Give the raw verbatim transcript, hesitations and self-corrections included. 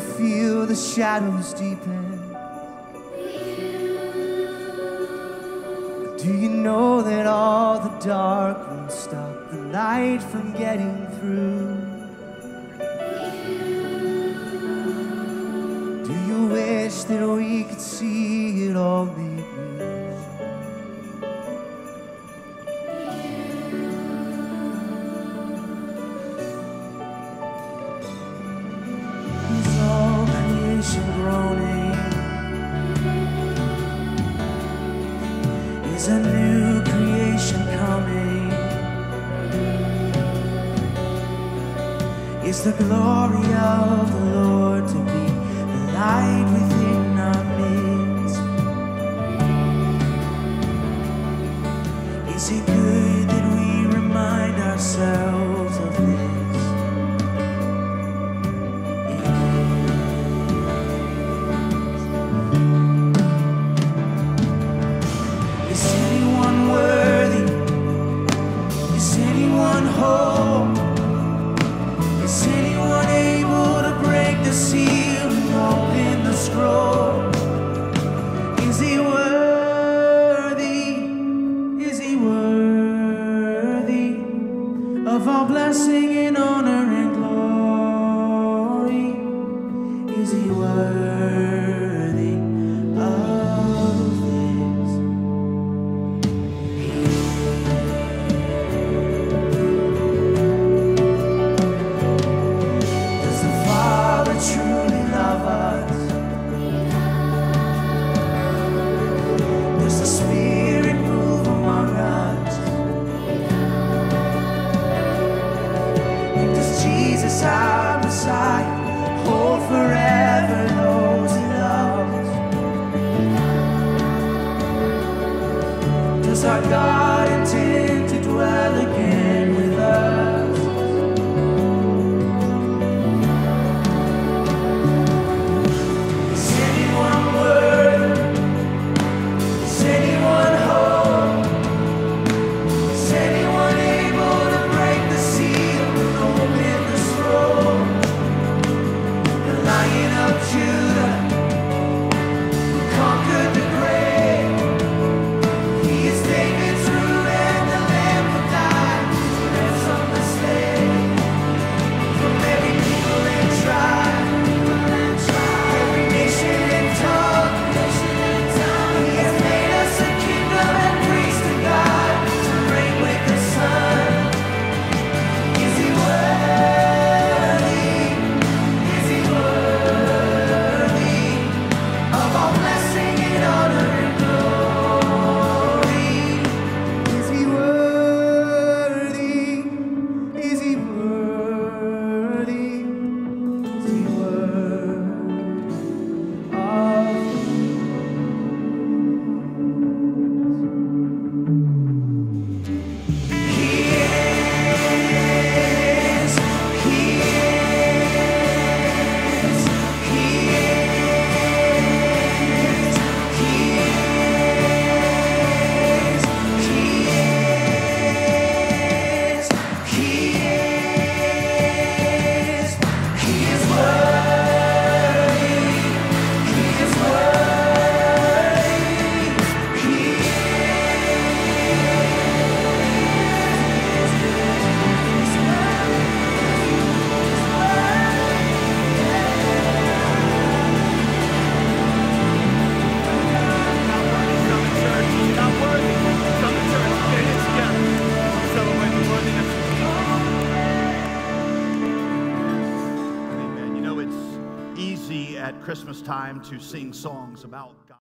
feel the shadows deepen? Do you know that all the dark won't stop the light from getting through? Do you wish that we could see it all made new? Is all creation groaning? Is a new creation coming? Is the glory of the Lord to be the light within our midst? Is it good that we remind ourselves of this? Is anyone worthy? Is anyone whole? Is anyone able to break the seal and open the scroll? Is he worthy? Is he worthy of all blessing and honor and glory? Is he worthy of this? Does the Father truly love us? Does the Spirit move among us? And does Jesus, our Messiah, hold forever those he loves? Does our God intend to dwell again with us? Is anyone worthy? Is anyone whole? Is anyone able to break the seal and open the scroll? The Lion of Judah, who conquered the grave, he is David's root and the Lamb who died to ransom the slave from every people and tribe, every nation and tongue. He has made us a kingdom and priests to God, to reign with the Son. Is he worthy? Is he worthy of all blessing and honor and glory? Is he worthy? Is he worthy? Is he worthy of He is, he is, he is, he is, he is, he is, he is worthy, he is worthy, he Not worthy. Summit Church, get it together. Celebrate the worthiness of Jesus. Amen. You know, it's easy at Christmas time to sing songs about God.